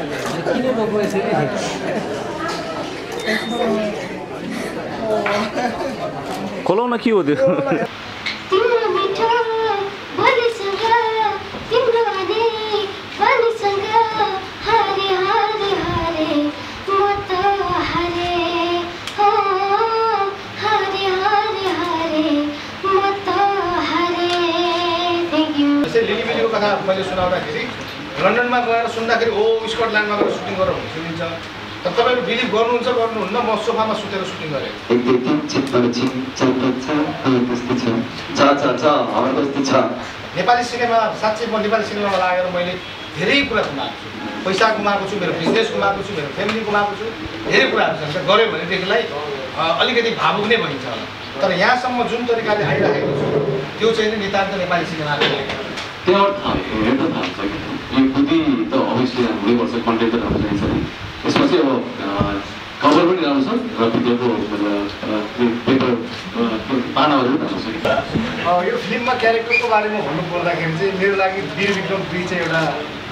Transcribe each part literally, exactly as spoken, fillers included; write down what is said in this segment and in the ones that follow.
किन भएको यसरी खोलाउ न के हो त्यो कथा मैले सुनाउँदाखेरि लन्डनमा गएर सुन्दाखेरि ओ स्कटल्यान्डमा गएर सुटिङ गरेर सुनिन्छ तर तपाईँले बिलिभ गर्नुहुन्छ गर्नुहुन्न म सोफामा सुतेर सुटिङ गरेँ नेपाली सिनेमा साँच्चै म नेपाली सिनेमामा लागेर मैले धेरै कुरा गुमाएको छु पैसा गुमाएको छु मेरो बिजनेस गुमाएको छु मेरो फ्यामिली गुमाएको छु धेरै कुराहरू छ गऱ्यो भनेदेखिलाई अलिकति भावुक नै भइन्छ होला तर यहाँसम्म जुन तरिकाले आइरहेको छु त्यो चाहिँ नितान्त नेपाली सिनेमाको त्यहाँ हेर्न थाहा छ कि यो बुद्धि त अभियसली हुनैपर्छ कन्टेन्ट त राम्रो चाहिन्छ नि यसमा चाहिँ अब कभर पनि राम्रो छ र भित्रको पेपर पानाहरू पनि राम्रो छ यो फिल्ममा क्यारेक्टरको बारेमा भन्नु पर्दाखेरि चाहिँ मेरो लागि वीर विक्रम दुई चाहिँ एउटा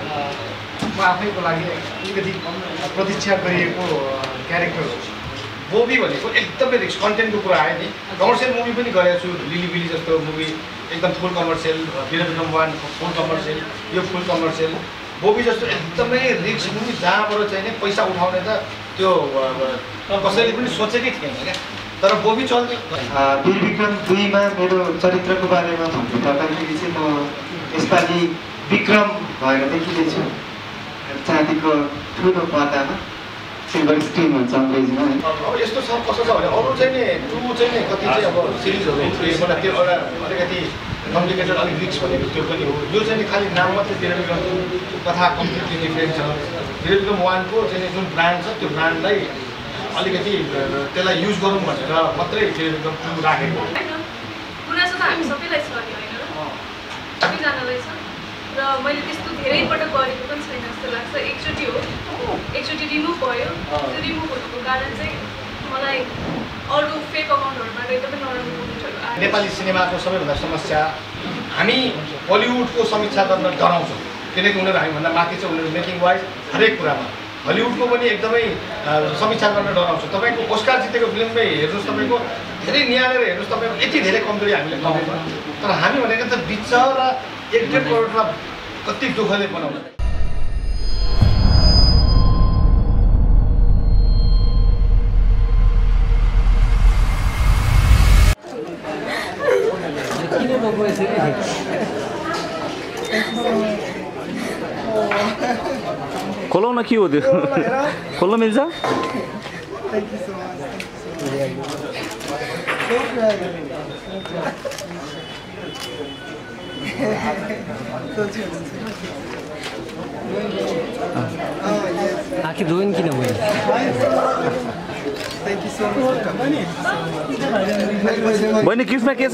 म आफैको लागि अलिकति प्रतीक्षा गरिएको क्यारेक्टर हो मुभी भनेको एकदमै रिक्स कन्टेन्टको कुरा आयो नि कमर्सियल मुभी पनि गरेको छु लिली बिली जस्तो मुभी एकदम full commercial Bir Bikram one full commercial यो फुल कमर्सियल बोबी जस्तो एकदमै रिक्स मुभी जहाँबाट चाहिँ नि पैसा उठाउने त त्यो कसैले पनि सोचेकै थिएन क्या तर बोबी चल्थ्यो वीर विक्रम दुईमा मेरो चरित्रको बारेमा भन्नुपर्दाखेरि चाहिँ म यसपालि विक्रम भएर देखिँदैछु चाँदीको ठुलो पर्दामा सिल्भर स्क्रिन भन्छ अङ्ग्रेजीमा अब यस्तो छ कस्तो छ भने अरू चाहिँ नि टु चाहिँ नि कति चाहिँ अब सिरिजहरू एउटा त्यो एउटा अलिकति कम्प्लिकेटेड अलिक रिक्स भनेको त्यो पनि हो यो चाहिँ नि खालि नाम मात्रै वीर विक्रम कथा कम्प्लिटली डिफ्रेन्ट छ वीर विक्रम वानको चाहिँ जुन ब्रान्ड छ त्यो ब्रान्डलाई अलिकति त्यसलाई युज गरौँ भनेर मात्रै वीर विक्रम टु राखेको गुनासो त हामी सबैलाई छ नि होइन सबैजनालाई छ र मैले त्यस्तो धेरै पटक गरेको पनि छैन जस्तो लाग्छ एकचोटि हो एकचोटि रिमुभ भयो त्यो रिमुभ हुनुको कारण चाहिँ मलाई अरू फेक अकाउन्टहरूबाट एकदमै नराम्रो कमेन्टहरू आयो नेपाली सिनेमाको सबैभन्दा समस्या हामी बलिउडको समीक्षा गर्न डराउँछौँ किनकि उनीहरू हामीभन्दा माथि छ उनीहरू मेकिङ वाइज हरेक कुरामा हलिउडको पनि एकदमै समीक्षा गर्न डराउँछ तपाईँको ओस्कार जितेको फिल्ममै हेर्नुहोस् तपाईँको धेरै निहालेर हेर्नुहोस् तपाईँको यति धेरै कमजोरी हामीले पाउँदैन तर हामी भनेको त बिचरा एक डेढ करोडमा कति दुःखले बनाउँछ किन भएको यसरी खोलाउ न के हो त्यो खोल्न मिल्छ आखिर रोइन किन भयो बहिनी किसमा के छ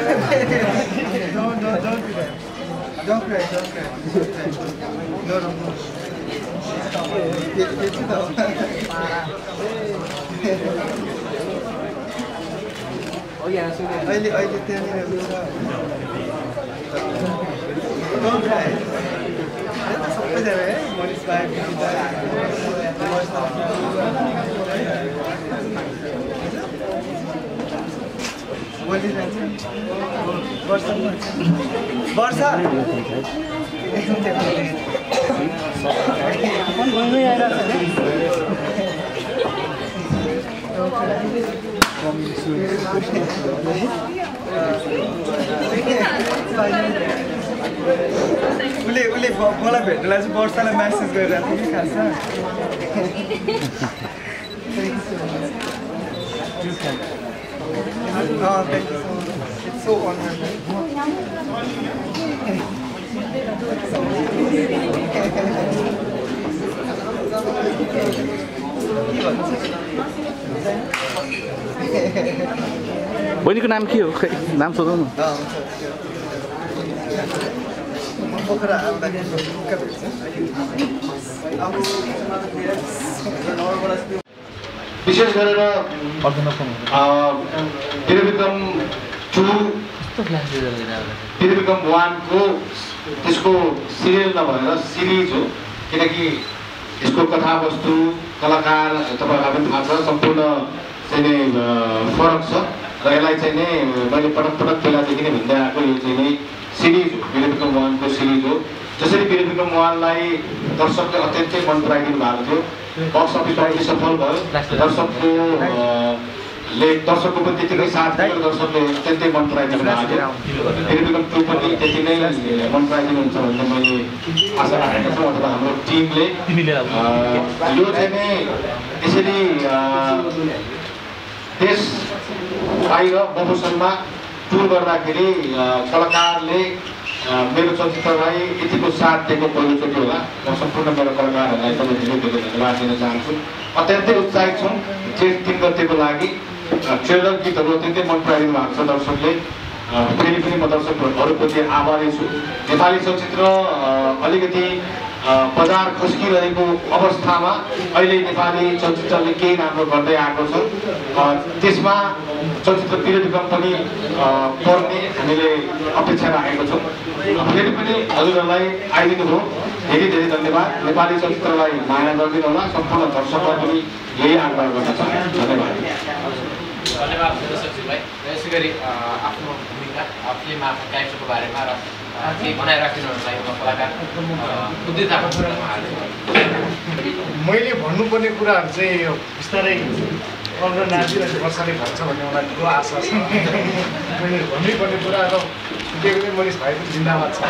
Don't cry, don't cry. No, no, no. Oh yeah, so अहिले अहिले त्यहाँनिर Don't cry. सबैजना है मनिष भाइ बोलिरहन्छ वर्षा वर्षा उसले उसले मलाई भेट्नलाई चाहिँ वर्षालाई म्यासेज गरिरहेको थियो कि खासमा Oh, thank you so much. It's so honored. बहिनीको नाम के हो खै नाम सोधौँ न पोखरा आउँदाखेरि ढुक्क भेट्छ विशेष गरेर वीर विक्रम टू वीर विक्रम वान को त्यसको सिरियल नभएर सिरिज हो किनकि यसको कथावस्तु कलाकार तपाईँहरूलाई पनि थाहा छ सम्पूर्ण चाहिँ नै फरक छ र यसलाई चाहिँ नै मैले पटक पटक पहिलादेखि नै भन्दै आएको यो चाहिँ नै सिरिज हो वीर विक्रम वानको सिरिज हो जसरी वीर विक्रम वानलाई दर्शकले अत्यन्तै मन पराइदिनु भएको थियो बक्स अफिसमा यति सफल भयो दर्शकको ले दर्शकको पनि त्यतिकै साथ दियो दर्शकले अत्यन्तै मन पराइदिनु भएको थियो वीर विक्रम टू पनि त्यति नै मन पराइदिनुहुन्छ भन्ने मैले आशा राखेको छु अथवा हाम्रो टिमले यो चाहिँ नै यसरी देश बाहिर प्रमोसनमा टुर गर्दाखेरि कलाकारले मेरो चलचित्रलाई यतिको साथ दिएको पहिलोचोटि होला म सम्पूर्ण मेरो कलाकारहरूलाई पनि धेरै धेरै धन्यवाद दिन चाहन्छु अत्यन्तै उत्साहित छौँ जेठ तिन गतेको लागि ट्रेलर गीतहरू अत्यन्तै मन पराइदिनु भएको छ दर्शकले फेरि पनि म दर्शकहरूप्रति आभारी छु नेपाली चलचित्र अलिकति बजार खस्किरहेको अवस्थामा अहिले नेपाली चलचित्रले केही राम्रो गर्दै आएको छ त्यसमा चलचित्र वीर विक्रम पनि पर्ने हामीले अपेक्षा राखेको छौँ फेरि पनि हजुरहरूलाई आइदिनु भयो धेरै धेरै धन्यवाद नेपाली चलचित्रलाई माया गरिदिनु होला सम्पूर्ण दर्शकलाई पनि यही आग्रह गर्न चाहन्छु धन्यवाद धन्यवाद दर्शकज्यूलाई यसै गरी आफ्नो भूमिका फिल्ममा आफ्नो क्यारेक्टरको बारेमा र केही बनाइराखिनुहरूलाई कलाकार उद्देश्य मैले भन्नुपर्ने कुराहरू चाहिँ यो बिस्तारै अग्र नाची र वर्षाले भन्छ भन्ने मलाई ठुलो आशा छ मैले भन्नुपर्ने कुरा र छुटेको मनिष भाइ पनि जिन्दाबाद छ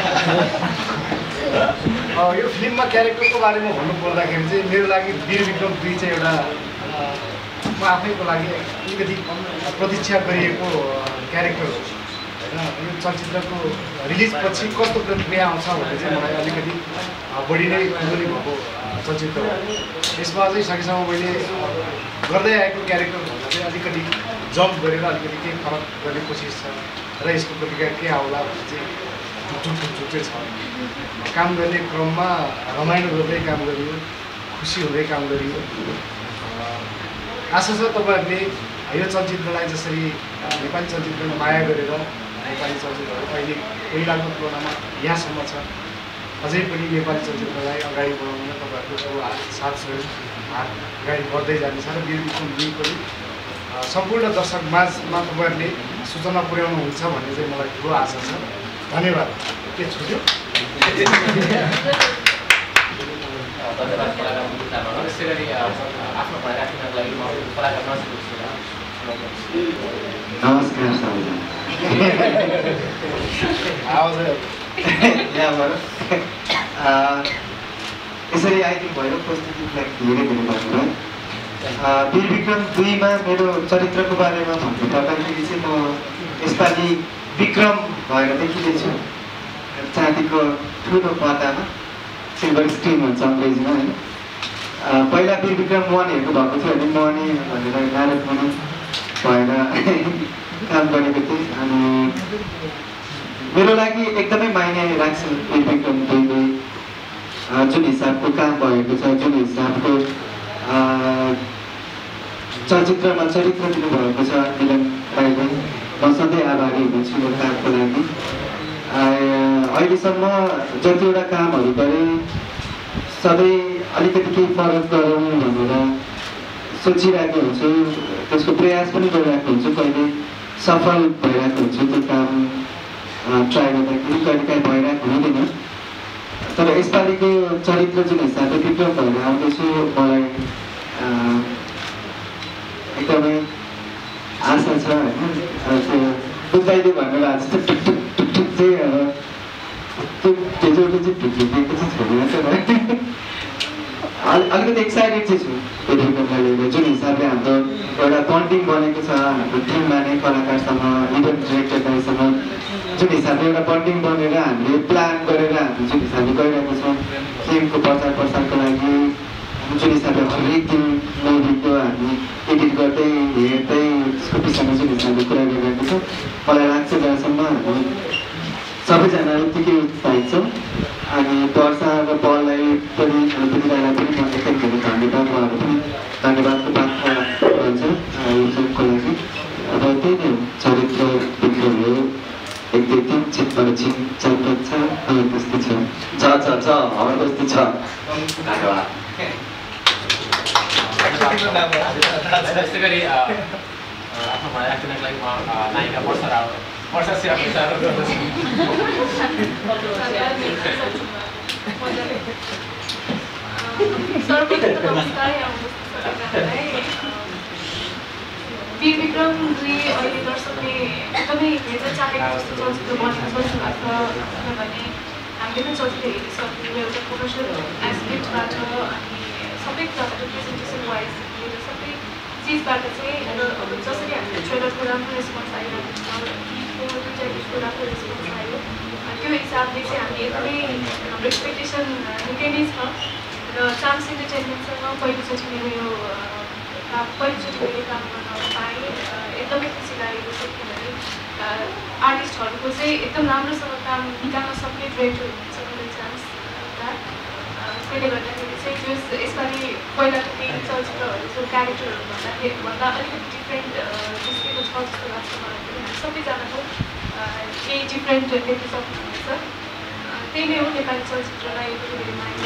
यो फिल्ममा क्यारेक्टरको बारेमा भन्नुपर्दाखेरि चाहिँ मेरो लागि वीर विक्रम दुई चाहिँ एउटा म आफैको लागि अलिकति प्रतीक्षा गरिएको क्यारेक्टर हो होइन यो चलचित्रको रिलिजपछि कस्तो प्रतिक्रिया आउँछ भन्ने चाहिँ मलाई अलिकति बढी नै खुल्ली भएको चलचित्र हो यसमा चाहिँ सकेसम्म मैले गर्दै आएको क्यारेक्टरभन्दा चाहिँ अलिकति जम्प गरेर अलिकति केही फरक गर्ने कोसिस छ र यसको प्रतिक्रिया के आउला भन्ने चाहिँ टुक टुक चाहिँ छ काम गर्ने क्रममा रमाइलो गर्दै काम गरियो खुसी हुँदै काम गरियो आशा छ तपाईँहरूले यो चलचित्रलाई जसरी नेपाली चलचित्रमा माया गरेर नेपाली चलचित्रहरू अहिले पहिलाको तुलनामा यहाँसम्म छ अझै पनि नेपाली चलचित्रलाई अगाडि बढाउन तपाईँहरूको साथ सहयोग हात अगाडि बढ्दै जानेछ र वीर विक्रम दुई पनि सम्पूर्ण दर्शक माझमा तपाईँहरूले सूचना पुर्याउनुहुन्छ भन्ने चाहिँ मलाई ठुलो आशा छ धन्यवाद के छुट्यो यसै गरी आफ्नो भनाइ राख्नको लागि म कलाकार नजिक नमस्कार सबैजना यसरी आइदिनु भयो प्रस्तुतिको लागि धेरै धेरै धन्यवाद वीर विक्रम दुईमा मेरो चरित्रको बारेमा भन्नु पर्दाखेरि चाहिँ म यसपालि विक्रम भएर देखिँदैछु चाँदीको ठुलो पर्दामा सिल्भर स्क्रिन भन्छ अङ्ग्रेजीमा होइन पहिला वीर विक्रम वान हेर्नु भएको थियो भने म अनि भनेर नारद मुनि भएर काम गरेको थिएँ अनि मेरो लागि एकदमै मायने राख्छ वीर विक्रम दुईले जुन हिसाबको काम भएको छ जुन हिसाबको चलचित्रमा चरित्र दिनुभएको छ मिलन राईले म सधैँ आभारी हुन्छु यो कामको लागि अहिलेसम्म जतिवटा कामहरू गरेँ सधैँ अलिकति केही फरक गरौँ भनेर सोचिरहेको हुन्छु त्यसको प्रयास पनि गरिरहेको हुन्छु कहिले सफल भइरहेको हुन्छु त्यो काम ट्राई गर्दाखेरि कहिले काहीँ भइरहेको हुँदैन तर यसपालिको चरित्र जुन हिसाबले विक्रम भएर आउँदैछु मलाई एकदमै आशा छ होइन त्यो बुझाइदियो भनेर आज जस्तो टुक टुक टुक टुक चाहिँ अब त्यो तेजोले चाहिँ ढुकिदिएको चाहिँ छैन अलिकति एक्साइटेड चाहिँ छु वीर विक्रमलाई लिएर जुन हिसाबले हाम्रो एउटा बन्डिङ बनेको छ हाम्रो टिममा नै कलाकारसँग इभेन्ट डिरेक्टर दाइसँग जुन हिसाबले एउटा बन्डिङ बनेर हामीले प्लान गरेर हामी जुन हिसाबले गइरहेको छौँ फिल्मको प्रचार प्रसारको लागि जुन हिसाबले हरेक दिन मुभीको हामी एडिट गर्दै हेर्दै त्यसको विषयमा जुन हिसाबले कुरा गरिरहेको छौँ मलाई लाग्छ जहाँसम्म हामी सबैजना उत्तिकै उत्साहित छौँ अनि वर्षा र पललाई पनि दिदीलाई पनि म एकदम धेरै धन्यवाद उहाँहरू पनि धन्यवादको पात्र हुन्छ यो फिल्मको लागि अब त्यही नै चरित्र विक्रम हो एक दुई तिन छिटबाट छिन चार पाँच छ हाम्रो बस्ती छ छ छ छ हाम्रो बस्ती छ धन्यवाद। यस्तै गरी आफ्नो भनाइ राखिदिनको लागि म नायिका वर्षा राव वर्षा सेवाको विचार गर्दछु। सर्वप्रथम नमस्कार यहाँ उपस्थित वीर विक्रमले अहिले दर्शकले एकदमै हेर्न चाहेको जस्तो चलचित्र बनेको जस्तो लाग्छ किनभने हामीले पनि चलचित्र हेरिसक्यौँ एउटा प्रोफेसनल एस्पेक्टबाट अनि सबै कुराबाट प्रेजेन्टेसन वाइज लिएर सबै चिजबाट चाहिँ र अब जसरी हामीले ट्रेलरको राम्रो रेस्पोन्स आइरहेको छ गीतको दुईवटा गीतको राम्रो रेस्पोन्स आयो त्यो हिसाबले चाहिँ हामी एकदमै हाम्रो एक्सपेक्टेसन निकै नै छ र चाम्स इन्टरटेनमेन्टसँग पहिलोचोटि मेरो यो पहिलोचोटि मैले काम गर्न पाएँ एकदमै खुसी लागेको छ किनभने आर्टिस्टहरूको चाहिँ एकदम राम्रोसँग काम निकाल्न सक्ने डिरेक्टर हुनुहुन्छ मेरो चान्स त्यसले गर्दाखेरि चाहिँ त्यो यसपालि पहिलाको केही चलचित्रहरूको क्यारेक्टरहरू भन्दाखेरि भन्दा अलिकति डिफ्रेन्ट निस्केको छ जस्तो लाग्छ मलाई पनि सबैजनाको केही डिफ्रेन्ट देख्न सक्नुहुनेछ त्यही नै हो नेपाली चलचित्रलाई यति धेरै माया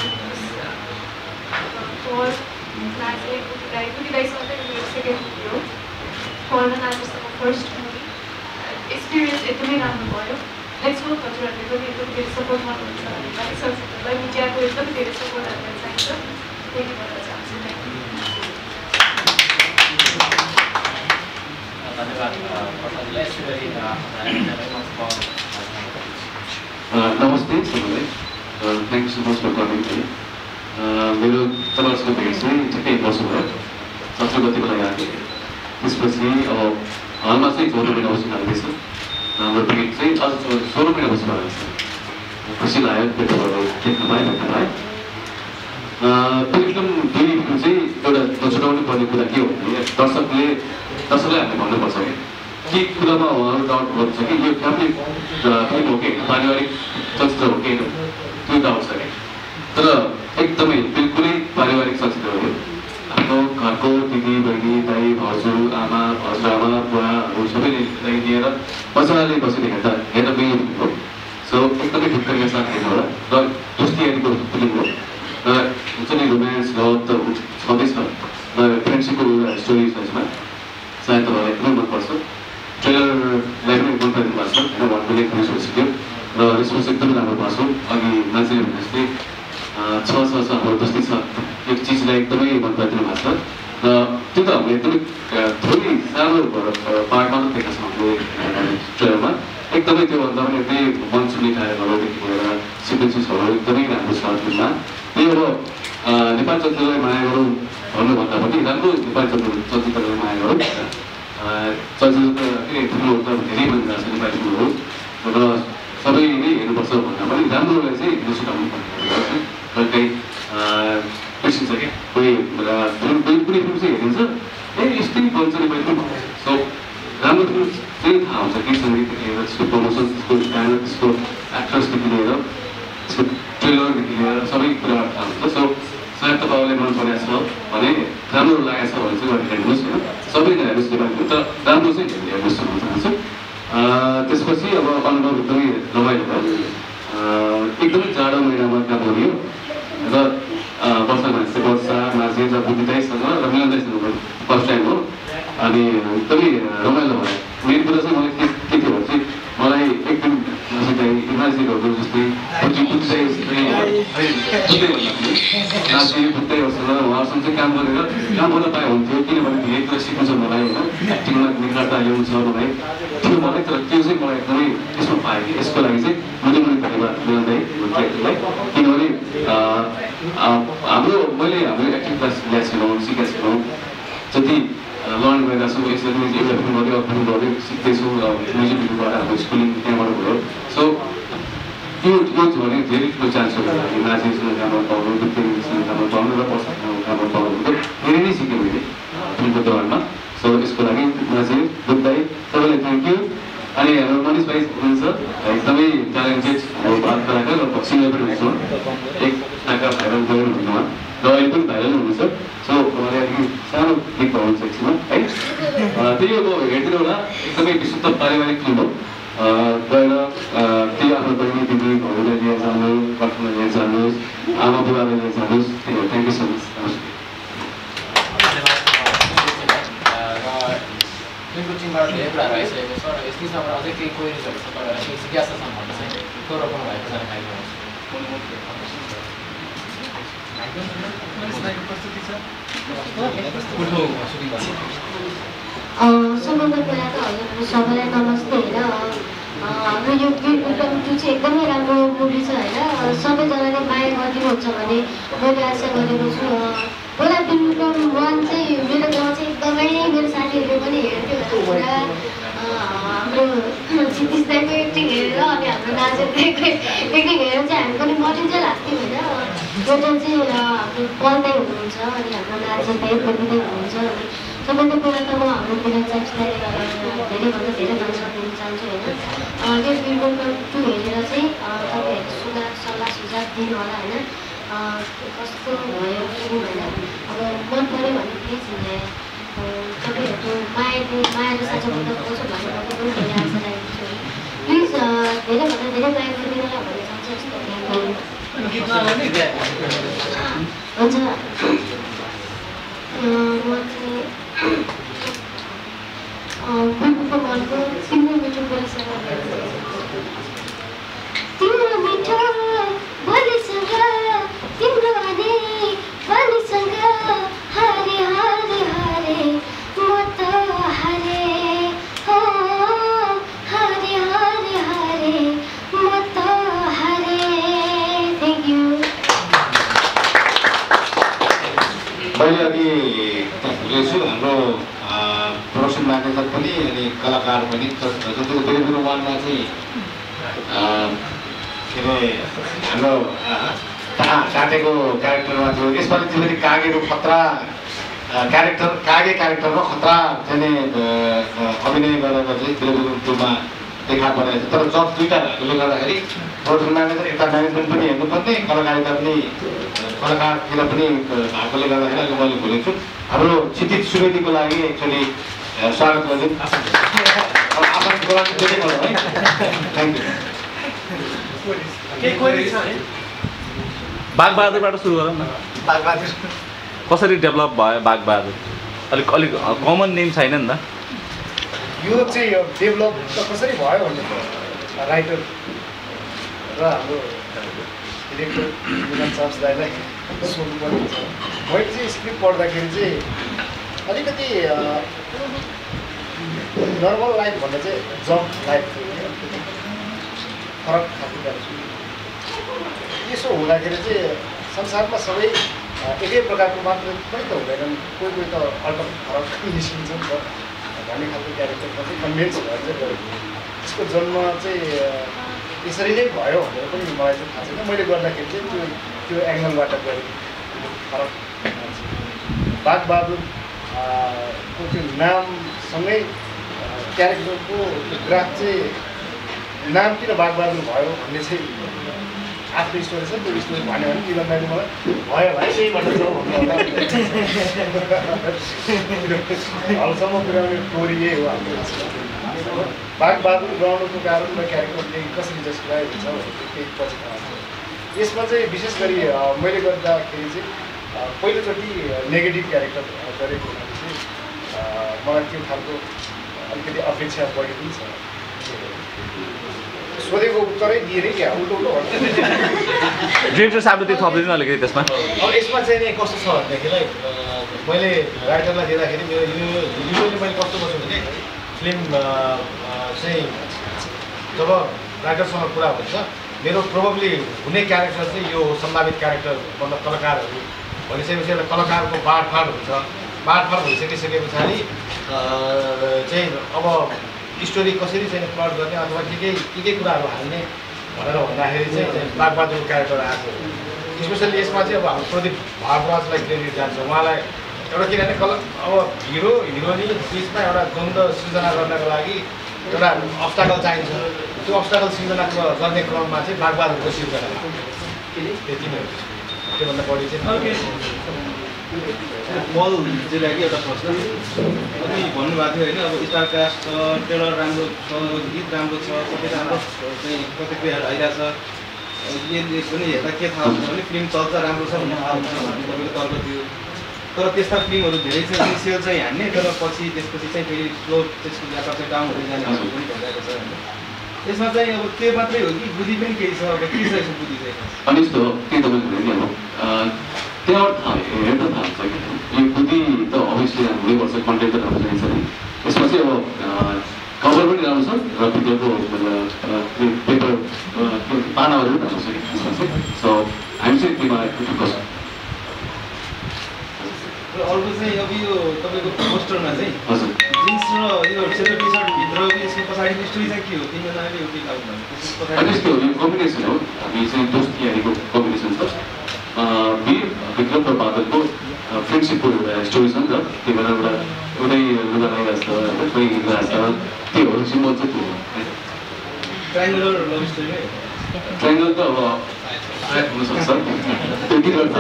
फल नाचे कुटी दाई कुटी दाईसँग चाहिँ मेरो सेकेन्ड मुभी हो फल र नाचेसँग फर्स्ट मुभी एक्सपिरियन्स एकदमै राम्रो भयो लेट्स होप हजुरहरूले पनि एकदम धेरै सपोर्ट गर्नुहुन्छ नेपाली चलचित्रलाई मिडियाको एकदम धेरै सपोर्ट हामीलाई चाहिन्छ त्यही भन्न चाहन्छु धन्यवाद प्रसादलाई। यसै गरी नमस्ते सबैलाई, thank you so much for coming. मेरो तपाईँहरूसँग भेट चाहिँ ठिकै वर्ष भयो, सत्र गतिको लागि आएको थिएँ। त्यसपछि अब हालमा चाहिँ चौध महिना बस्नु लाग्दैछ, हाम्रो भेट चाहिँ अझ सोह्र महिना बस्नु भएको छ। खुसी लाग्यो भेटहरू देख्न पाएँ भेट्न पाएँ। फिल्म दुई फिल्म चाहिँ एउटा नछुटाउनु पर्ने कुरा के हो भने दर्शकले दर्शकलाई हामीले भन्नुपर्छ कि के कुरामा उहाँहरू डाउट गर्छ कि यो फ्यामिली फिल्म हो कि पारिवारिक चलचित्र हो कि त्यो डाउट छ कि तर एकदमै बिल्कुलै पारिवारिक चलचित्र हो। आफ्नो घरको दिदी बहिनी दाइ भाउजू आमा हजुरआमा बुवाहरू सबैले लिएर मजाले बसेर हेर्दा हेर्न मिल्ने फिल्म हो। सो एकदमै ढुक्कैका साथ हेर्नु होला र दोस्तीहरूको फिल्म हो र हुन्छ नि रोमान्स लभ त छँदैछ र फ्रेन्डसिपको एउटा स्टोरी छ यसमा, सायद तपाईँलाई एकदमै मनपर्छ। ट्रेलरलाई पनि मन परिदिनु भएको छ होइन, वान मिलियन भ्युज भइसक्यो र रेस्पोन्स एकदमै राम्रो भएको छ। अघि मान्छेले भने जस्तै छ छ छ हाम्रो जस्तै छ यो चिजलाई एकदमै मन परिदिनु भएको छ र त्यो त हामीले एकदमै थोरै सानो पार्टमा मात्रै देखाएको छ हामीले ट्रेलरमा। एकदमै त्योभन्दा पनि एकदमै मन छुने कार्यहरूदेखि लिएर सिक्वेन्सेसहरू एकदमै राम्रो छ फिल्ममा। त्यही अब नेपाली चलचित्रलाई माया गरौँ भन्नुभन्दा पनि राम्रो नेपाली चलचित्र चलचित्रलाई माया गरौँ। चलचित्र के ठुलोहरू त धेरै भनिरहेको छ नेपाली फिल्महरू र सबैले नै हेर्नुपर्छ भन्दा पनि राम्रोलाई चाहिँ हेर्नु सिकाउनु पर्ने कहीँ कहीँ क्वेसन छ क्या कोही कुनै कुनै फिल्म चाहिँ हेरिन्छ ए यस्तै बन्छ नेपाली फिल्म। सो राम्रो फिल्म चाहिँ थाहा हुन्छ गीत सङ्गीतदेखि लिएर त्यसको प्रमोसन त्यसको गाना त्यसको एक्ट्रेसदेखि लिएर त्यसको ट्रेलरदेखि लिएर सबै कुराबाट थाहा हुन्छ। सो सायद तपाईँलाई मन परेको छ भने राम्रो लागेको छ भने चाहिँ मैले हेर्नुहोस् होइन, सबैले हेर्नुहोस् नेपाली फिल्म तर राम्रो चाहिँ हेर्नुहोस् भन्न चाहन्छु। त्यसपछि अब अनुभव एकदमै रमाइलो भयो, एकदमै जाडो महिनामा काम गरियो र वर्षा मान्छे वर्षा माझे र बुद्धि दाइसँग र मिलन दाइसँग फर्स्ट टाइम हो अनि एकदमै रमाइलो भयो। मेन कुरा चाहिँ मलाई के के थियो भने चाहिँ मलाई एकदम माझे दाइ इमाजिनहरू जस्तै बुद्धि बुद्धि दाइ जस्तै नाचे बुद्धै बसेर उहाँहरूसँग चाहिँ काम गरेर काम गर्न पाए हुन्थ्यो किनभने धेरै कुरा सिक्नु छ मलाई होइन, एक्टिङमा निखारता ल्याउनु छ मलाई थियो मलाई। तर त्यो चाहिँ मलाई एकदमै यसमा पाएँ कि यसको लागि चाहिँ मुनि मुनि धन्यवाद मिलन दाइ एक्टिङलाई किनभने हाम्रो मैले हाम्रो एक्टिङ क्लास ल्याएको छैनौँ सिकेको छैनौँ जति लर्न गरिरहेको छौँ यसरी एउटा फिल्म गर्दै फिल्म गर्दै सिक्दैछौँ र म्युजिक भिडियोबाट हाम्रो स्कुलिङ त्यहाँबाट भयो। सो त्यो त्यो थियो भने धेरै ठुलो चान्स हो कि नाचेसँग राम्रो पाउनु नृत्यसँग राम्रो पाउनु र पर्सनसँग राम्रो पाउनु धेरै नै सिकेँ मैले फिल्मको दौरानमा। सो यसको लागि नाचे दुःखदाई सबैलाई थ्याङ्क यू। अनि हाम्रो मनिष भाइ हुनुहुन्छ एकदमै ट्यालेन्टेड हाम्रो भारत कलाकार र सिङ्गर पनि हुनुहुन्छ, एक टाका भाइरल गएर हुनुहुन्छ र अहिले पनि भाइरल हुनुहुन्छ। सो उहाँले अलिकति सानो गीत गाउनुहुन्छ एकछिनमा है, त्यही अब हेरिदिनु होला। एकदमै विशुद्ध पारिवारिक फिल्म हो गएर त्यही फेरि आफ्नो बहिनी दिदी भाउलाई लिएर जानुहोस्, कठमा लिएर जानुहोस्, आमा बुवालाई लिएर जानुहोस्। त्यही हो, थ्याङ्क यू सो मच। फिल्मको टिमबाट धेरै कुराहरू आइसकेको छ र यस विषयमा अझै केही क्वेरिजहरू छ तपाईँहरूलाई केही जिज्ञासा छन् भने चाहिँ त्यो रोक्नु भएको जानकारी दिनुहोस्। सबभन्दा पहिला त हजुर सबैलाई नमस्ते होइन। हाम्रो यो विक्रम टू चाहिँ एकदमै राम्रो मुभी छ होइन। सबैजनाले माया गरिदिनुहुन्छ भने मैले आशा गरेको छु। पहिला विक्रम वान चाहिँ मेरो गाउँ चाहिँ एकदमै मेरो साथीहरूले पनि हेर्थ्यो पुरा हाम्रो क्षितिज दाइको एक्टिङ हेरेर अनि हाम्रो नाजेर दाइको एक्टिङ हेरेर चाहिँ हामी पनि मरिन्जेल हाँस्थ्यौँ होइन। एउटा चाहिँ हाम्रो पल दाइ हुनुहुन्छ अनि हाम्रो नाजेर दाइ पनि दाइ हुनुहुन्छ। अनि सबभन्दा पहिला त म हाम्रो फिल्म साथीलाई धेरैभन्दा धेरै धन्यवाद दिन चाहन्छु होइन। यो विक्रम टू हेरेर चाहिँ तपाईँहरू सुधार सल्लाह सुझाव दिनु होला होइन। कस्तो भयो फिल्म होइन, अब मन पऱ्यो भने प्लिज तपाईँहरूको माया माया र साझाभन्दा पाउँछ भन्ने मैले पनि धेरै आशा राखेको छु। प्लिज धेरैभन्दा धेरै माया गरिदिनु होला भन्ने चाहन्छु। यस्तो हुन्छ म चाहिँ विक्रम वानको तिम्रो मिठो बोलीसँग तिम्रो मिठो बोलीसँग तिम्रो अनि बोलीसँग हारे हारे हारे म त हारे हो हारे हारे हारे म त हारे। Thank you. मैले अघि छु हाम्रो प्रोडक्सन म्यानेजर पनि अनि कलाकार पनि जस्तो दुई हजार वानमा चाहिँ के अरे हाम्रो काटेको क्यारेक्टरमा थियो। यसपालि चाहिँ फेरि कागेको खतरा क्यारेक्टर कागे क्यारेक्टरमा खतरा चाहिँ अभिनय गरेर चाहिँ दुई हजार टूमा देखा परेको छ। तर जब दुईवटा भएकोले गर्दाखेरि प्रोडक्सन म्यानेजर यता म्यानेजमेन्ट पनि हेर्नुपर्ने, कलाकारिता पनि कलाकारतिर पनि भएकोले गर्दाखेरि अहिले मैले भुलेको छु। हाम्रो क्षितिज सुवेदीको लागि एक्चुअली स्वागत गरिदिउँ। अब आफ्नो बोलाउनु धेरै भयो है। Thank you. बागबहादुरबाट सुरु गरौँ न। बागबहादुर कसरी डेभलप भयो बागबहादुर? अलिक अलिक कमन नेम छैन नि त। यो चाहिँ डेभलप त कसरी भयो भन्ने राइटर र हाम्रो डिरेक्टर विमान चार्ज दाइलाई सोध्नुपर्ने हुन्छ। मैले चाहिँ स्क्रिप्ट पढ्दाखेरि चाहिँ अलिकति नर्मल लाइफ भन्दा चाहिँ जब लाइफ फरक खालको क्यारेक्टर। यसो हुँदाखेरि चाहिँ संसारमा सबै एकै प्रकारको मात्र पनि त हुँदैनन्, कोही कोही त अल्टर फरक निस्किन्छ नि त भन्ने खालको क्यारेक्टरमा चाहिँ कन्भिन्स भएर चाहिँ गरेको। त्यसको जन्म चाहिँ यसरी नै भयो भनेर पनि मलाई चाहिँ थाहा छैन। मैले गर्दाखेरि चाहिँ त्यो त्यो एङ्गलबाट गरेको फरक। बागबहादुर को त्यो नामसँगै क्यारेक्टरको ग्राफ चाहिँ नाम किन बागबहादुर भयो भन्ने चाहिँ आफ्नो स्टोरी छ। त्यो स्टोरी भन्यो भने जीवन दाइले मलाई भयो भाइ त्यहीबाट छ हालसम्म पुर्याउने स्टोरी यही हो हाम्रो। बागबहादुर गाउनुको कारण र क्यारेक्टरले कसरी जस्टिफाई हुन्छ भने केही पछि थाहा छ। यसमा चाहिँ विशेष गरी मैले गर्दाखेरि चाहिँ पहिलोचोटि नेगेटिभ क्यारेक्टर गरेको हुनाले चाहिँ मलाई त्यो खालको अलिकति अपेक्षा बढी पनि छ। सोधेको उत्तरै दिएरै क्या उल्टो उल्टो भन्नु। डिरेक्टर साहबले त्यो थपिदिनु अलिकति त्यसमा। अब यसमा चाहिँ नि कस्तो छ भनेदेखिलाई मैले राइटरलाई दिँदाखेरि मेरो युजली मैले कस्तो गर्छु भने फिल्म चाहिँ जब राइटरसँग कुरा हुन्छ मेरो प्रोबेबली हुने क्यारेक्टर चाहिँ यो सम्भावित क्यारेक्टर मतलब कलाकारहरू भनिसकेपछि एउटा कलाकारको बाँडफाँड हुन्छ। बाँडफाँड भइसकिसके पछाडि चाहिँ अब स्टोरी कसरी चाहिँ प्लट गर्ने अथवा के के के के कुराहरू हाल्ने भनेर भन्दाखेरि चाहिँ बागबहादुरको क्यारेक्टर आएको। स्पेसल्ली यसमा चाहिँ अब हाम्रो प्रदीप भारद्वाजलाई क्रेडिट जान्छ। उहाँलाई एउटा किनभने कल अब हिरो हिरोइनी बिचमा एउटा द्वन्द्व सृजना गर्नको लागि एउटा अब्स्टाकल चाहिन्छ। त्यो अब्स्टाकल सृजना गर्ने क्रममा चाहिँ बागबहादुरको सृजना त्यति नै हो। त्योभन्दा बढी चाहिँ बल जिल्लाको एउटा प्रश्न अनि भन्नुभएको थियो होइन अब स्टार कास्ट छ ट्रेलर राम्रो छ गीत राम्रो छ सबै राम्रो चाहिँ प्रतिक्रियाहरू आइरहेछ यसले पनि हेर्दा के थाहा हुन्छ भने फिल्म चल्छ राम्रो छ भन्ने थाहा हुन्छ भन्ने तपाईँको तर्क थियो तर त्यस्ता फिल्महरू धेरै चाहिँ सेल चाहिँ हान्ने तर पछि त्यसपछि चाहिँ फेरि स्लो त्यसको यात्रा चाहिँ डाउन हुँदै जाने पनि भइरहेको छ होइन यसमा चाहिँ अब त्यो मात्रै हो कि बुद्धि पनि केही छ अब के छ यसको बुद्धि चाहिँ अनि यस्तो हो त्यही तपाईँको नि अब त्यहाँबाट थाहा हेर्दा थाहा हुन्छ कि यो बुद्धि त अभियसली हुनैपर्छ कन्टेन्ट त राम्रो चाहिन्छ नि यसमा चाहिँ अब कभर पनि राम्रो छ र भित्रको पेपर पानाहरू पनि राम्रो छ कि त्यसमा चाहिँ सो हामी चाहिँ त्योमा फोकस र अर्को चाहिँ अब यो तपाईँको पोस्टरमा चाहिँ हजुर जिन्स र यो सेतो टी सर्ट भित्र यसको पछाडिको स्टोरी चाहिँ के हो तिनजनाले एउटै लाउनु अनि यस्तो हो यो कम्बिनेसन हो हामी चाहिँ दोस्ती यारीको कम्बिनेसन छ वीर विक्रम र बादलको फ्रेन्डसिपको एउटा स्टोरी छ नि त त्यही भएर एउटा एउटै लुगा लगाइरहेको छ होइन कोही हिँडिरहेको छ त्यो हो सिम्बल चाहिँ त्यो हो ट्राइङ्गुलर लभ स्टोरी नै ट्राइङ्गल त अब हुनसक्छ त्यो के गर्छ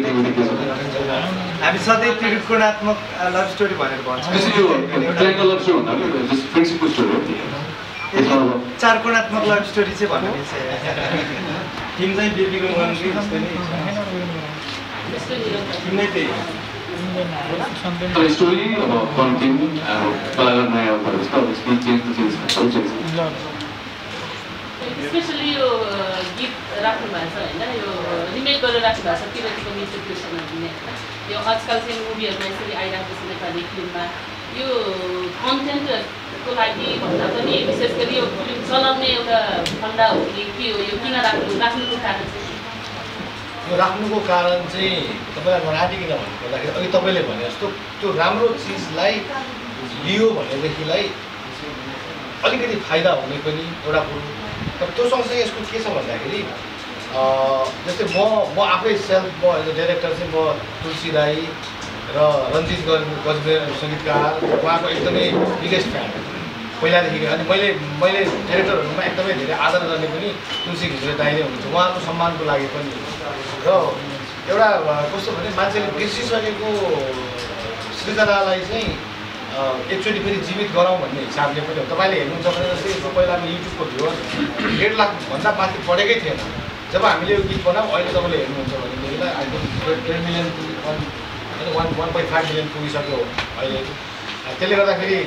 हामी सधैँ त्रिकोणात्मक लभ स्टोरी भनेर भन्छौँ यो ट्राइङ्गल लभ स्टोरी भन्दा पनि जस्ट फ्रेन्डसिपको स्टोरी हो त्यसमा अब चार कोणात्मक लभ स्टोरी चाहिँ भन्नु मिल्छ थिम चाहिँ वीर विक्रम वानकै जस्तै नै थिम नै त्यही तर स्टोरी अब कन्टेन्ट अब कलाकार नयाँ भएर जस्तो अब स्किन चेन्ज त चेन्ज चेन्ज स्पेसली यो गीत राख्नु भएको छ होइन यो रिमेक गरेर राख्नु भएको छ तिरतीको मिस्टर क्रिस्टनहरू नै यो आजकल चाहिँ मुभीहरूमा यसरी आइरहेको छ नेपाली फिल्ममा यो कन्टेन्टको लागि भन्दा पनि विशेष गरी यो फिल्म चलाउने एउटा फन्डा हो कि के हो यो किन राख्नु राख्नुको कारण चाहिँ यो राख्नुको कारण चाहिँ तपाईँलाई म राटिकन भन्नुपर्दाखेरि अघि तपाईँले भने जस्तो त्यो राम्रो चिजलाई लियो भनेदेखिलाई अलिकति फाइदा हुने पनि एउटा कुरो तर त्यो सँगसँगै यसको के छ भन्दाखेरि जस्तै म म आफै सेल्फ म एज अ डाइरेक्टर चाहिँ म तुलसी राई र रञ्जित गजमेर सङ्गीतकार उहाँको एकदमै बिगेस्ट फ्यान पहिलादेखि अनि मैले मैले डाइरेक्टरहरूमा एकदमै धेरै आदर गर्ने पनि तुलसी घिमिरे दाइ नै हुनुहुन्छ उहाँको सम्मानको लागि पनि र एउटा कस्तो भने मान्छेले बिर्सिसकेको सृजनालाई चाहिँ एकचोटि फेरि जीवित गराउँ भन्ने हिसाबले पनि हो तपाईँले हेर्नुहुन्छ भने जस्तै यसको पहिलाको युट्युबको भ्युवर्स डेढ लाखभन्दा माथि बढेकै थिएन जब हामीले यो गीत बनाऊँ अहिले तपाईँले हेर्नुहुन्छ भनेदेखिलाई I think ten million one one one point five million पुगिसक्यो अहिले त्यसले गर्दाखेरि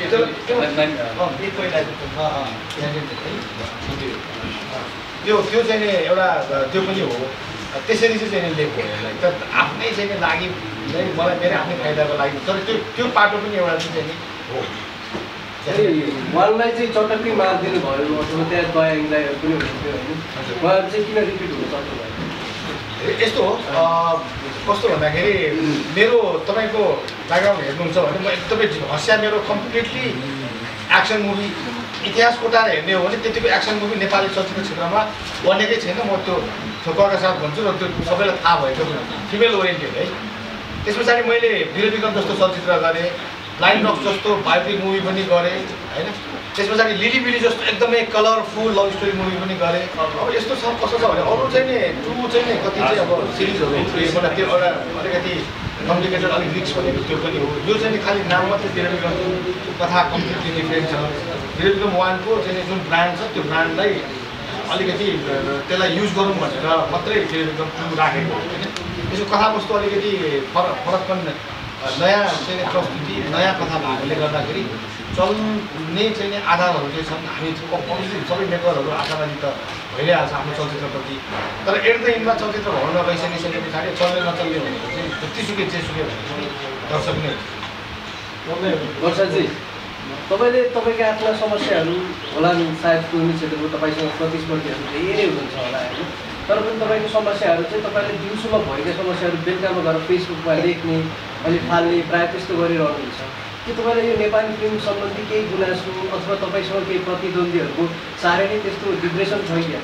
त्यो त्यो चाहिँ नि एउटा त्यो पनि हो त्यसरी चाहिँ चाहिँ लिएको हो यसलाई तर आफ्नै चाहिँ लागि मलाई मेरो आफ्नै फाइदाको लागि तर त्यो त्यो पाटो पनि एउटा चाहिँ नि हो वाललाई चाहिँ चटक्कै मारिदिनु भयो अथवा त्यहाँ दया इङ्ग्लाइहरू पनि हुनुहुन्थ्यो होइन उहाँहरू चाहिँ किन रिपिट हुन सक्नु भयो यस्तो हो कस्तो भन्दाखेरि मेरो तपाईँको ब्याकग्राउन्ड हेर्नुहुन्छ भने म एकदमै हँसिया मेरो कम्प्लिटली एक्सन मुभी इतिहास कोटाएर हेर्ने हो भने त्यतिको एक्सन मुभी नेपाली चलचित्र क्षेत्रमा बनेकै छैन म त्यो ठोक्करका साथ भन्छु र त्यो सबैलाई थाहा भएको पनि फिमेल ओरिएन्टेड है त्यस पछाडि मैले वीर विक्रम जस्तो चलचित्र गरेँ लाइन रक्स जस्तो बायोपिक मुभी पनि गरेँ होइन त्यस पछाडि लिली बिली जस्तो एकदमै कलरफुल लभ स्टोरी मुभी पनि गरेँ अब यस्तो छ कस्तो छ भने अरू चाहिँ नि टु चाहिँ नि कति चाहिँ अब सिरिजहरू एउटा त्यो एउटा अलिकति कम्प्लिकेटेड अलिक रिक्स भनेको त्यो पनि हो यो चाहिँ नि खालि नाम मात्रै वीर विक्रम कथा कम्प्लिटली डिफ्रेन्ट छ वीर विक्रम वानको चाहिँ जुन ब्रान्ड छ त्यो ब्रान्डलाई अलिकति त्यसलाई युज गरौँ भनेर मात्रै वीर विक्रम टु राखेको हो होइन यसको कथावस्तु अलिकति फरक फरक पनि नयाँ चाहिँ प्रस्तुति नयाँ कथा भएकोले गर्दाखेरि चल्ने चाहिँ नि आधारहरू चाहिँ छन् हामी सबै मेकरहरू आशावादी त भइरहेको छ आफ्नो चलचित्रप्रति तर एट द इन्डमा चलचित्र भवनमा गइसकिसके पछाडि चल्ने नचल्ने भनेको चाहिँ जतिसुकै जेसुकै भनेको पनि दर्शक नै वर्षाजी तपाईँले तपाईँको आफ्ना समस्याहरू होला नि सायद कुनै क्षेत्रमा तपाईँसँग प्रतिस्पर्धीहरू धेरै हुनुहुन्छ होला होइन तर पनि तपाईँको समस्याहरू चाहिँ तपाईँले दिउँसोमा भएका समस्याहरू बेलुकामा गएर फेसबुकमा लेख्ने अनि फाल्ने प्रायः त्यस्तो गरिरहनुहुन्छ के तपाईँलाई यो नेपाली फिल्म सम्बन्धी केही गुनासो अथवा तपाईँसँग केही प्रतिद्वन्द्वीहरूको साह्रै नै त्यस्तो डिप्रेसन छ क्या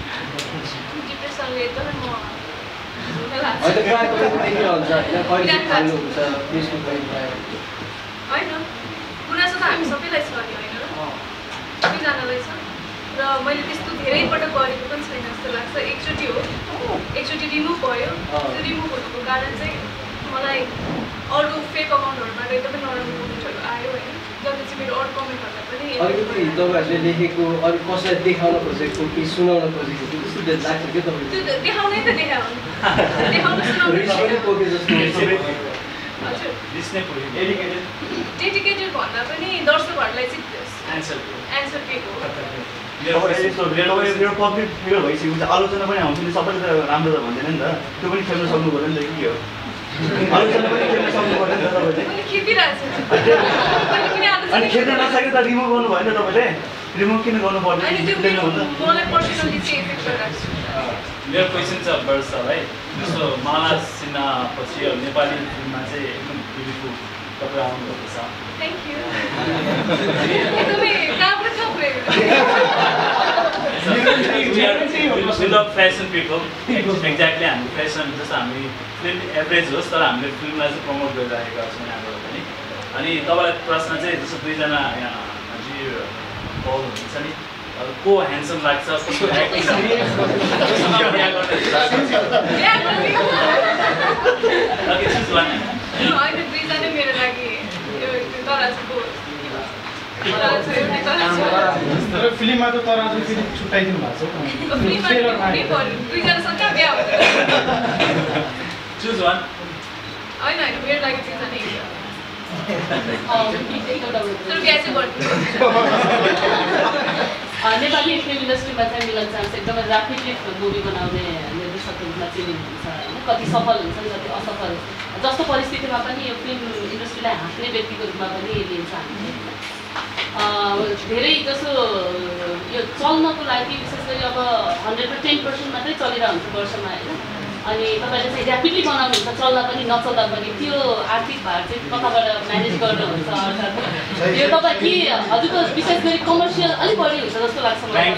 अहिले प्रायः तपाईँको देखिरहन्छ होइन कहिले फाल्नुहुन्छ फेसबुकमा होइन गुनासो त हामी सबैलाई छ नि होइन सबैजनालाई छ र मैले त्यस्तो धेरै पटक गरेको पनि छैन जस्तो लाग्छ एकचोटि हो एकचोटि रिमुभ भयो त्यो रिमुभ हुनुको कारण चाहिँ मलाई सर्ट कमेन्टहरूलाई पनि अलिकति तपाईँहरूले लेखेको अरू कसैलाई देखाउन खोजेको कि सुनाउन खोजेको कि त्यस्तो लाग्छ क्या तपाईँको त्यो देखाउनै त देखाउनु देखाउनु सुनाउनु डेडिकेटेड भन्दा पनि दर्शकहरूलाई चाहिँ एन्सर एन्सर के हो मेरो पब्लिक फिगर भइसकेपछि आलोचना पनि आउँछ नि सबैले त राम्रो त भन्दैन नि त त्यो पनि खेल्न सक्नु पऱ्यो नि त के हो आलोचना पनि खेल्न सक्नु पऱ्यो नि त तपाईँले अनि खेल्न नसके त रिमुभ गर्नु भयो नि त तपाईँले रिमुभ किन गर्नु पर्दैन मेरो क्वेसन छ वर्षलाई जस्तो माला सिन्हा पछि नेपाली फिल्ममा चाहिँ एकदम ब्युटिफुल तपाईँ आउनुपर्छ थ्याङ्क यू एकदमै काम्रो काम्रो We love fashion people. Exactly, हामी फेसन जस्तो हामी फिल्म एभरेज होस् तर हामीले फिल्मलाई चाहिँ प्रमोट गरिरहेका छौँ यहाँबाट पनि अनि तपाईँलाई प्रश्न चाहिँ जस्तो दुईजना यहाँ जी पल हुन्छ नि को ह्यान्डसम लाग्छ कसको एक्टिङ होइन दुईजना मेरो लागि फिल्ममा त तराजु फेरि छुट्याइदिनु भएको छ दुईजनासँग बिहा हुन्छ चुज वान होइन होइन मेरो लागि दुईजना नेपाली फिल्म इन्डस्ट्रीमा चाहिँ मिलन चान्स एकदमै ऱ्यापिडली मुभी बनाउने निर्देशकको रूपमा चिनिनुहुन्छ होइन कति सफल हुन्छन् कति असफल जस्तो परिस्थितिमा पनि यो फिल्म इन्डस्ट्रीलाई हाँक्ने व्यक्तिको रूपमा पनि लिन्छ हामीले धेरै जसो यो चल्नको लागि विशेष गरी अब हन्ड्रेडमा टेन पर्सेन्ट मात्रै चलिरहन्छ वर्षमा होइन अनि तपाईँले चाहिँ ऱ्यापिडली बनाउनुहुन्छ चल्दा पनि नचल्दा पनि त्यो आर्थिक भार चाहिँ कताबाट म्यानेज गर्नुहुन्छ अर्थात् यो तपाईँ के हजुरको विशेष गरी कमर्सियल अलिक बढी हुन्छ जस्तो लाग्छ मलाई